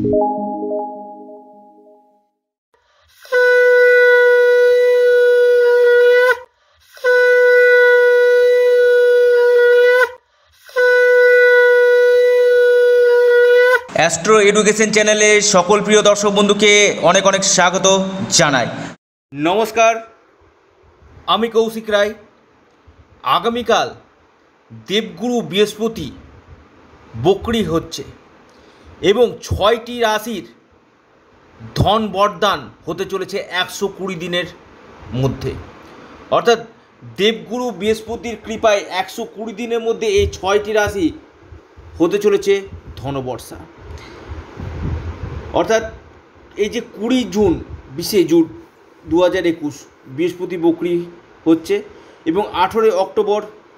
Astro education চ্যানেলে সকল প্রিয় দর্শক বন্ধুকে অনেক অনেক স্বাগত জানাই। নমস্কার, আমি কৌশিক রায়। আগামীকাল দেবগুরু বৃহস্পতি বক্রী হচ্ছে এবং 6টি রাশির ধন বরদান হতে চলেছে 120 দিনের মধ্যে। অর্থাৎ দেবগুরু বৃহস্পতির কৃপায় 120 দিনের মধ্যে এই 6টি রাশি হতে চলেছে ধনবর্ষা। অর্থাৎ এই যে 20 জুন 20 জুন 2021 বৃহস্পতি বক্রী হচ্ছে এবং 18 অক্টোবর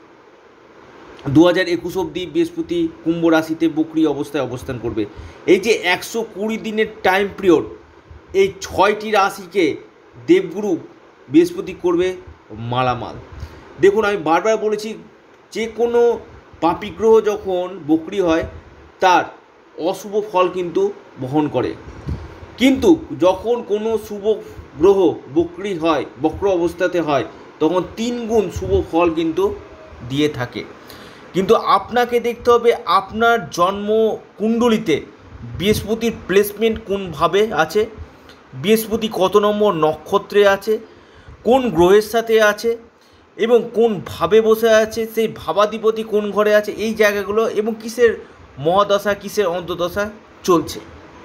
2021 অবধি বৃহস্পতি কুম্ভ রাশিতে বক্রী অবস্থায় অবস্থান করবে। এই যে 120 দিনের টাইম পিরিয়ড, এই 6টি রাশিকে দেবগুরু বৃহস্পতি করবে মালামাল। দেখুন, আমি বারবার বলেছি, যে কোনো পাপী গ্রহ যখন বক্রী হয় তার অশুভ ফল কিন্তু বহন করে, কিন্তু যখন কোনো শুভ গ্রহ বক্রী হয়, বক্র অবস্থাতে হয়, তখন 3 গুণ শুভ ফল কিন্তু দিয়ে থাকে। কিন্তু আপনাকে দেখতে হবে আপনার জন্ম কুণ্ডলিতে বৃহস্পতির প্লেসমেন্ট কোনভাবে আছে, বৃহস্পতি কত নম্বর নক্ষত্রে আছে, কোন গ্রহের সাথে আছে এবং কোন ভাবে বসে আছে, সেই ভাবাধিপতি কোন ঘরে আছে, এই জায়গাগুলো এবং কিসের মহাদশা কিসের অন্তর্দশা চলছে,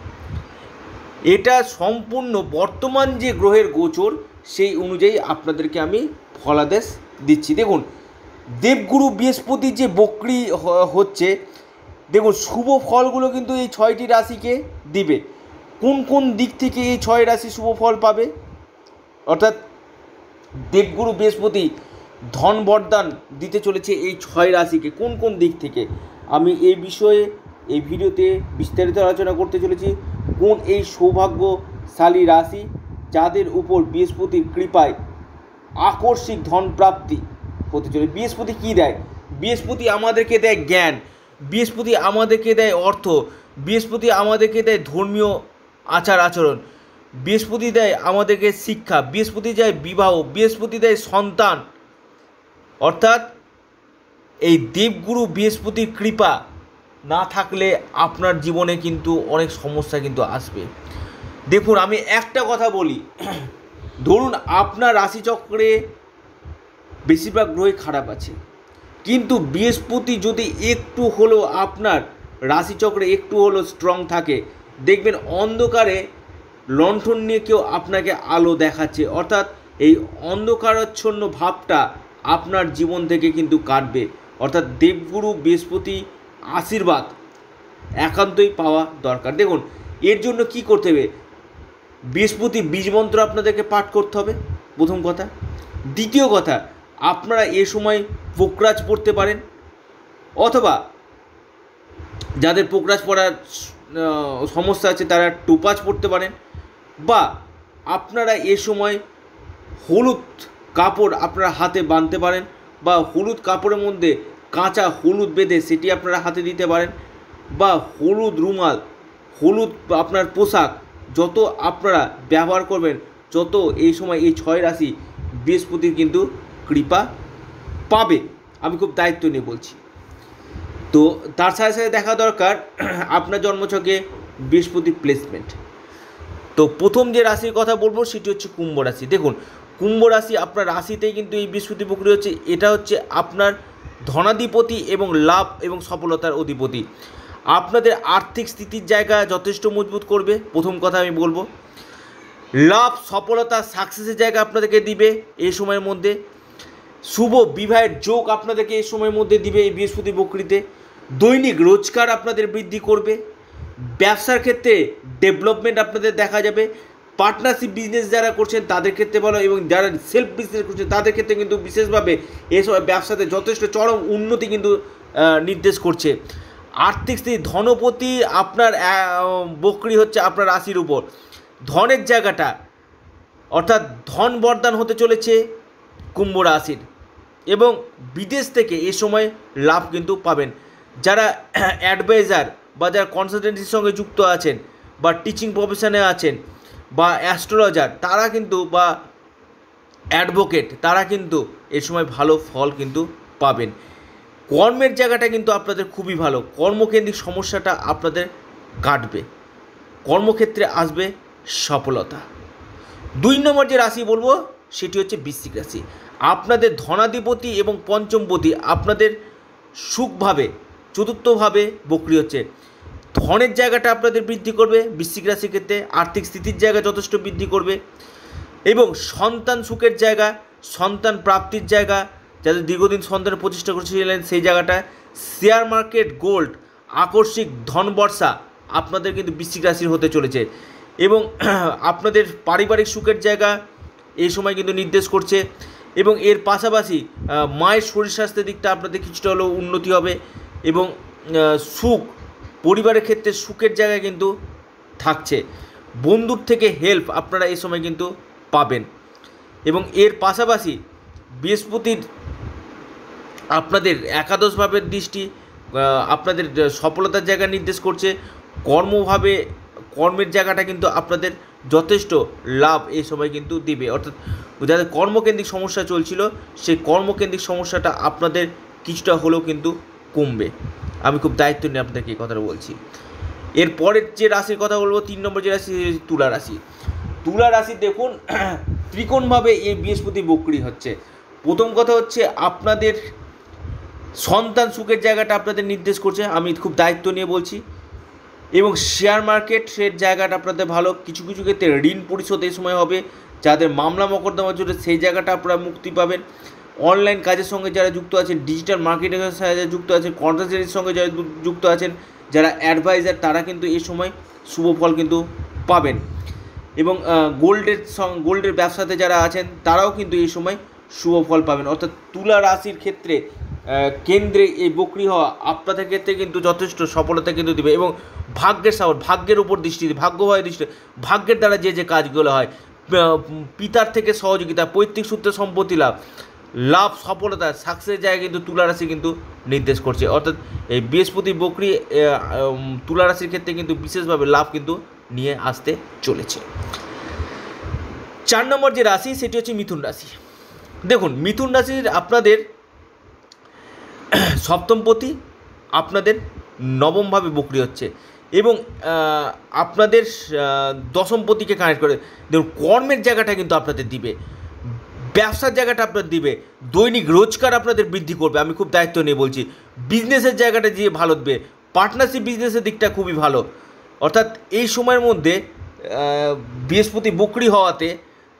এটা সম্পূর্ণ বর্তমান যে গ্রহের গোচর সেই অনুযায়ী আপনাদেরকে আমি ফলাদেশ দিচ্ছি। দেখুন, দেবগুরু বৃহস্পতি যে বক্রী হচ্ছে, দেখুন শুভ ফলগুলো কিন্তু এই 6টি রাশিকে দিবে। কোন কোন দিক থেকে এই 6 রাশি শুভ ফল পাবে? অর্থাৎ দেবগুরু বৃহস্পতি ধন বরদান দিতে চলেছে এই 6 রাশিকে। কোন কোন দিক থেকে আমি এই বিষয়ে এই ভিডিওতে বিস্তারিত আলোচনা করতে চলেছি। কোন এই সৌভাগ্যশালী রাশি যাদের উপর বৃহস্পতির কৃপায় আকস্মিক ধন প্রাপ্তি হতে চলে। বৃহস্পতি কী দেয়? বৃহস্পতি আমাদেরকে দেয় জ্ঞান, বৃহস্পতি আমাদেরকে দেয় অর্থ, বৃহস্পতি আমাদেরকে দেয় ধর্মীয় আচার আচরণ, বৃহস্পতি দেয় আমাদেরকে শিক্ষা, বৃহস্পতি দেয় বিবাহ, বৃহস্পতি দেয় সন্তান। অর্থাৎ এই দেবগুরু বৃহস্পতির কৃপা না থাকলে আপনার জীবনে কিন্তু অনেক সমস্যা কিন্তু আসবে। দেখুন, আমি একটা কথা বলি, ধরুন আপনার রাশিচক্রে বেশিরভাগ গ্রহই খারাপ আছে, কিন্তু বৃহস্পতি যদি একটু হলেও আপনার রাশিচক্রে একটু হলেও স্ট্রং থাকে, দেখবেন অন্ধকারে লণ্ঠন নিয়ে কেউ আপনাকে আলো দেখাচ্ছে। অর্থাৎ এই অন্ধকারাচ্ছন্ন ভাবটা আপনার জীবন থেকে কিন্তু কাটবে। অর্থাৎ দেবগুরু বৃহস্পতি আশীর্বাদ একান্তই পাওয়া দরকার। দেখুন, এর জন্য কি করতে হবে? বৃহস্পতি বীজমন্ত্র আপনাদেরকে পাঠ করতে হবে, প্রথম কথা। দ্বিতীয় কথা, আপনারা এ সময় পোকরাজ পড়তে পারেন, অথবা যাদের পোকরাজ পড়ার সমস্যা আছে তারা টোপাজ পড়তে পারেন, বা আপনারা এ সময় হলুদ কাপড় আপনারা হাতে বাঁধতে পারেন, বা হলুদ কাপড়ের মধ্যে কাঁচা হলুদ বেঁধে সেটি আপনারা হাতে দিতে পারেন, বা হলুদ রুমাল, হলুদ আপনার পোশাক যত আপনারা ব্যবহার করবেন, যত এই সময় এই 6 রাশি বৃহস্পতির কিন্তু কৃপা পাবে। আমি খুব দায়িত্ব নিয়ে বলছি। তো তার সাথে সাথে দেখা দরকার আপনার জন্মছকে বৃহস্পতির প্লেসমেন্ট। তো প্রথম যে রাশির কথা বলবো সেটি হচ্ছে কুম্ভ রাশি। দেখুন, কুম্ভ রাশি আপনার রাশিতেই কিন্তু এই বৃহস্পতি বক্রী হচ্ছে। এটা হচ্ছে আপনার ধনাধিপতি এবং লাভ এবং সফলতার অধিপতি। আপনাদের আর্থিক স্থিতির জায়গা যথেষ্ট মজবুত করবে, প্রথম কথা আমি বলবো। লাভ, সফলতা, সাকসেসের জায়গা আপনাদেরকে দিবে এই সময়ের মধ্যে। শুভ বিবাহের যোগ আপনাদেরকে এই সময়ের মধ্যে দিবে এই বৃহস্পতি বক্রীতে। দৈনিক রোজগার আপনাদের বৃদ্ধি করবে। ব্যবসার ক্ষেত্রে ডেভেলপমেন্ট আপনাদের দেখা যাবে। পার্টনারশিপ বিজনেস যারা করছেন তাদের ক্ষেত্রে ভালো, এবং যারা সেলফ বিজনেস করছেন তাদের ক্ষেত্রে কিন্তু বিশেষভাবে এই সময় ব্যবসাতে যথেষ্ট চরম উন্নতি কিন্তু নির্দেশ করছে। আর্থিক স্থিতি, ধনপতি আপনার বক্রী হচ্ছে আপনার রাশির উপর। ধনের জায়গাটা অর্থাৎ ধন বরদান হতে চলেছে কুম্ভ রাশির, এবং বিদেশ থেকে এ সময় লাভ কিন্তু পাবেন। যারা অ্যাডভাইজার বা যারা কনসালটেন্সির সঙ্গে যুক্ত আছেন বা টিচিং প্রফেশনে আছেন বা অ্যাস্ট্রোলজার তারা কিন্তু বা অ্যাডভোকেট তারা কিন্তু এ সময় ভালো ফল কিন্তু পাবেন। কর্মের জায়গাটা কিন্তু আপনাদের খুবই ভালো, কর্মকেন্দ্রিক সমস্যাটা আপনাদের কাটবে, কর্মক্ষেত্রে আসবে সফলতা। 2 নম্বর যে রাশি বলবো সেটি হচ্ছে বৃশ্চিক রাশি। আপনাদের ধনাধিপতি এবং পঞ্চমপতি আপনাদের সুখভাবে চতুর্থভাবে বক্রি হচ্ছে, ধনের জায়গাটা আপনাদের বৃদ্ধি করবে বৃশ্চিক রাশির ক্ষেত্রে, আর্থিক স্থিতির জায়গা যথেষ্ট বৃদ্ধি করবে এবং সন্তান সুখের জায়গা, সন্তান প্রাপ্তির জায়গা, যাদের দীর্ঘদিন সন্তানের প্রচেষ্টা করেছিলেন সেই জায়গাটা, শেয়ার মার্কেট, গোল্ড, আকস্মিক ধন বর্ষা আপনাদের কিন্তু বৃশ্চিক রাশির হতে চলেছে এবং আপনাদের পারিবারিক সুখের জায়গা এই সময় কিন্তু নির্দেশ করছে এবং এর পাশাপাশি মায়ের শরীর স্বাস্থ্যের দিকটা আপনাদের কিছুটা হলেও উন্নতি হবে এবং সুখ পরিবারের ক্ষেত্রে সুখের জায়গায় কিন্তু থাকছে, বন্ধুর থেকে হেল্প আপনারা এই সময় কিন্তু পাবেন এবং এর পাশাপাশি বৃহস্পতির আপনাদের একাদশ ভাবের দৃষ্টি আপনাদের সফলতার জায়গা নির্দেশ করছে, কর্মের জায়গাটা কিন্তু আপনাদের যথেষ্ট লাভ এই সময় কিন্তু দিবে, অর্থাৎ যাদের কর্মকেন্দ্রিক সমস্যা চলছিল সেই কর্মকেন্দ্রিক সমস্যাটা আপনাদের কিছুটা হলেও কিন্তু কমবে। আমি খুব দায়িত্ব নিয়ে আপনাদেরকে এই কথাটা বলছি। এরপরের যে রাশির কথা বলবো 3 নম্বর যে রাশি তুলা রাশি। তুলা রাশি দেখুন ত্রিকোণভাবে এই বৃহস্পতি বক্রি হচ্ছে। প্রথম কথা হচ্ছে আপনাদের সন্তান সুখের জায়গাটা আপনাদের নির্দেশ করছে, আমি খুব দায়িত্ব নিয়ে বলছি এবং শেয়ার মার্কেটের জায়গাটা আপনাদের ভালো, কিছু কিছু ক্ষেত্রে ঋণ পরিশোধ এই সময় হবে, যাদের মামলা মোকদ্দমা জন্য সেই জায়গাটা আপনারা মুক্তি পাবেন, অনলাইন কাজের সঙ্গে যারা যুক্ত আছেন, ডিজিটাল মার্কেটিংয়ের সাথে যুক্ত আছেন, কন্ট্রাক্টের সঙ্গে যারা যুক্ত আছেন, যারা অ্যাডভাইজার তারা কিন্তু এই সময় শুভ ফল কিন্তু পাবেন এবং গোল্ডের ব্যবসাতে যারা আছেন তারাও কিন্তু এই সময় শুভ ফল পাবেন। অর্থাৎ তুলা রাশির ক্ষেত্রে কেন্দ্রে এই বক্রি হওয়া আপনাদের ক্ষেত্রে কিন্তু যথেষ্ট সফলতা কিন্তু দেবে এবং ভাগ্যের উপর দৃষ্টি, ভাগ্যভাবের দৃষ্টি, ভাগ্যের দ্বারা যে কাজগুলো হয়, পিতার থেকে সহযোগিতা, পৈতৃক সূত্রে সম্পত্তি লাভ, সফলতা, সাকসেসের জায়গায় কিন্তু তুলা রাশি কিন্তু নির্দেশ করছে। অর্থাৎ এই বৃহস্পতি বক্রি তুলা রাশির ক্ষেত্রে কিন্তু বিশেষভাবে লাভ কিন্তু নিয়ে আসতে চলেছে। 4 নম্বর যে রাশি সেটি হচ্ছে মিথুন রাশি। দেখুন মিথুন রাশির আপনাদের সপ্তমপতি আপনাদের নবমভাবে বক্রি হচ্ছে এবং আপনাদের দশমপতিকে কানেক্ট করে। দেখুন কর্মের জায়গাটা কিন্তু আপনাদের দিবে, ব্যবসার জায়গাটা আপনাদের দিবে, দৈনিক রোজগার আপনাদের বৃদ্ধি করবে, আমি খুব দায়িত্ব নিয়ে বলছি। বিজনেসের জায়গাটা দিয়ে ভালো দেবে, পার্টনারশিপ বিজনেসের দিকটা খুবই ভালো। অর্থাৎ এই সময়ের মধ্যে বৃহস্পতি বক্রি হওয়াতে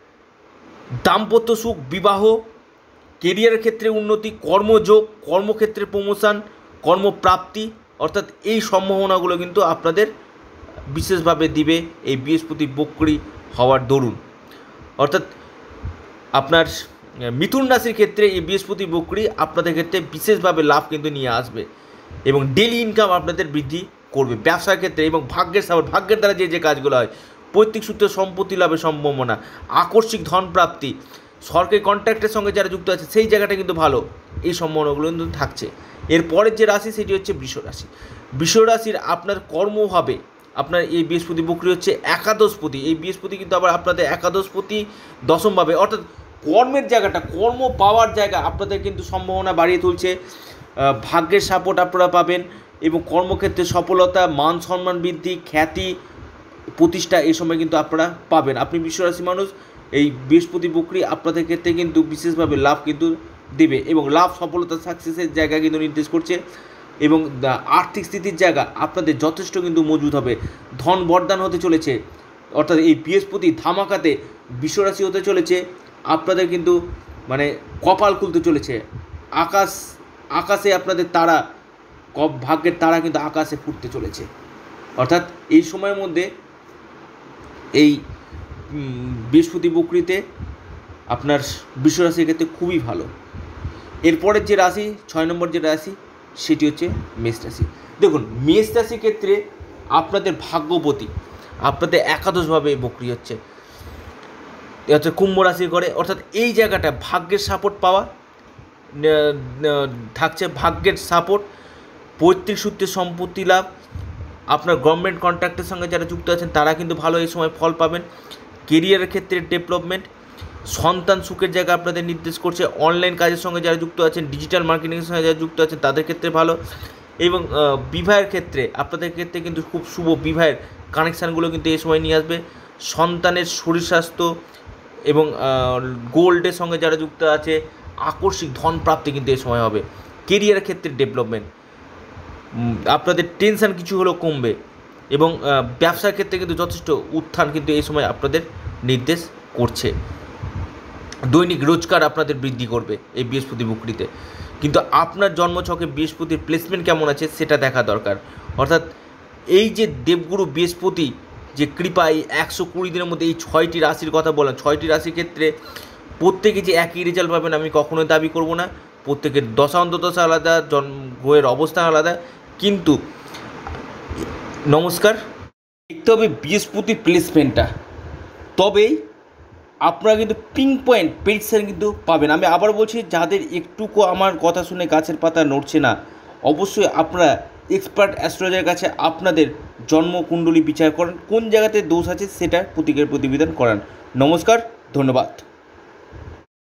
দাম্পত্য সুখ, বিবাহ, কেরিয়ারের ক্ষেত্রে উন্নতি, কর্মযোগ, কর্মক্ষেত্রে প্রমোশন, কর্মপ্রাপ্তি, অর্থাৎ এই সম্ভাবনাগুলো কিন্তু আপনাদের বিশেষভাবে দিবে এই বৃহস্পতি বক্রি হওয়ার দরুন। অর্থাৎ আপনার মিথুন রাশির ক্ষেত্রে এই বৃহস্পতি বক্রি আপনাদের ক্ষেত্রে বিশেষভাবে লাভ কিন্তু নিয়ে আসবে এবং ডেলি ইনকাম আপনাদের বৃদ্ধি করবে ব্যবসার ক্ষেত্রে এবং ভাগ্যের দ্বারা যে কাজগুলো হয়, পৈতৃক সূত্রে সম্পত্তি লাভের সম্ভাবনা, আকস্মিক ধন প্রাপ্তি, সরকারি কন্ট্রাক্টের সঙ্গে যারা যুক্ত আছে সেই জায়গাটা কিন্তু ভালো, এই সম্ভাবনাগুলো কিন্তু থাকছে। এরপরের যে রাশি সেটি হচ্ছে বৃষ রাশি। বৃষ রাশির আপনার কর্মভাবে আপনার এই বৃহস্পতি বক্রি হচ্ছে একাদশপতি, এই বৃহস্পতি কিন্তু আবার আপনাদের একাদশপতি দশমভাবে, অর্থাৎ কর্মের জায়গাটা, কর্ম পাওয়ার জায়গা আপনাদের কিন্তু সম্ভাবনা বাড়িয়ে তুলছে, ভাগ্যের সাপোর্ট আপনারা পাবেন এবং কর্মক্ষেত্রে সফলতা, মান সম্মান বৃদ্ধি, খ্যাতি, প্রতিষ্ঠা এই সময় কিন্তু আপনারা পাবেন। আপনি বৃষরাশি মানুষ, এই বৃহস্পতি বক্রি আপনাদের ক্ষেত্রে কিন্তু বিশেষভাবে লাভ কিন্তু দেবে এবং লাভ, সফলতা, সাকসেসের জায়গা কিন্তু নির্দেশ করছে এবং আর্থিক স্থিতির জায়গা আপনাদের যথেষ্ট কিন্তু মজবুত হবে, ধন বরদান হতে চলেছে। অর্থাৎ এই বৃহস্পতি ধামাকাতে বৃষরাশি হতে চলেছে, আপনাদের কিন্তু মানে কপাল খুলতে চলেছে, আকাশে আপনাদের তারা, ভাগ্যের তারা কিন্তু আকাশে ফুটতে চলেছে। অর্থাৎ এই সময়ের মধ্যে এই বৃহস্পতি বক্রিতে আপনার বৃষরাশির ক্ষেত্রে খুবই ভালো। এরপরের যে রাশি 6 নম্বর যে রাশি সেটি হচ্ছে মেষ রাশি। দেখুন মেষ রাশির ক্ষেত্রে আপনাদের ভাগ্যপতি আপনাদের একাদশভাবে বক্রি হচ্ছে, অর্থাৎ কুম্ভ রাশির ঘরে, অর্থাৎ এই জায়গাটা ভাগ্যের সাপোর্ট পাওয়া থাকছে, ভাগ্যের সাপোর্ট, পৈতৃক সূত্রে সম্পত্তি লাভ, আপনার গভর্নমেন্ট কন্ট্রাক্টের সঙ্গে যারা যুক্ত আছেন তারা কিন্তু ভালো এই সময় ফল পাবেন। কেরিয়ারের ক্ষেত্রে ডেভেলপমেন্ট, সন্তান সুখের জায়গা আপনাদের নির্দেশ করছে। অনলাইন কাজের সঙ্গে যারা যুক্ত আছেন, ডিজিটাল মার্কেটিংয়ের সঙ্গে যারা যুক্ত আছেন তাদের ক্ষেত্রে ভালো। এবং বিবাহের ক্ষেত্রে আপনাদের ক্ষেত্রে কিন্তু খুব শুভ বিবাহের কানেকশানগুলো কিন্তু এই সময় নিয়ে আসবে। সন্তানের শরীর স্বাস্থ্য এবং গোল্ডের সঙ্গে যারা যুক্ত আছে, আকস্মিক ধন প্রাপ্তি কিন্তু এই সময় হবে। কেরিয়ারের ক্ষেত্রে ডেভেলপমেন্ট, আপনাদের টেনশান কিছু হলেও কমবে এবং ব্যবসার ক্ষেত্রে কিন্তু যথেষ্ট উত্থান কিন্তু এই সময় আপনাদের নির্দেশ করছে। দৈনিক রোজগার আপনাদের বৃদ্ধি করবে এই বৃহস্পতি বকরিতে। কিন্তু আপনার জন্মছকে বৃহস্পতির প্লেসমেন্ট কেমন আছে সেটা দেখা দরকার। অর্থাৎ এই যে দেবগুরু বৃহস্পতি যে কৃপা, এই 120 দিনের মধ্যে এই 6টি রাশির কথা বললাম, 6টি রাশির ক্ষেত্রে প্রত্যেকে যে একই রেজাল্ট পাবেন আমি কখনোই দাবি করব না। প্রত্যেকের দশা অন্তদশা আলাদা, গ্রহের অবস্থান আলাদা, কিন্তু নমস্কার, দেখতে হবে বৃহস্পতির প্লেসমেন্টটা, তবেই আপনারা কিন্তু পিং পয়েন্ট প্রেডিকশন কিন্তু পাবেন। আমি আবার বলছি, যাদের একটুকু আমার কথা শুনে গাছের পাতা নড়ছে না, অবশ্যই আপনারা এক্সপার্ট অ্যাস্ট্রোলজারের কাছে আপনাদের জন্মকুণ্ডলী বিচার করেন, কোন জায়গাতে দোষ আছে সেটা প্রতিকার প্রতিবিধান করান। নমস্কার, ধন্যবাদ।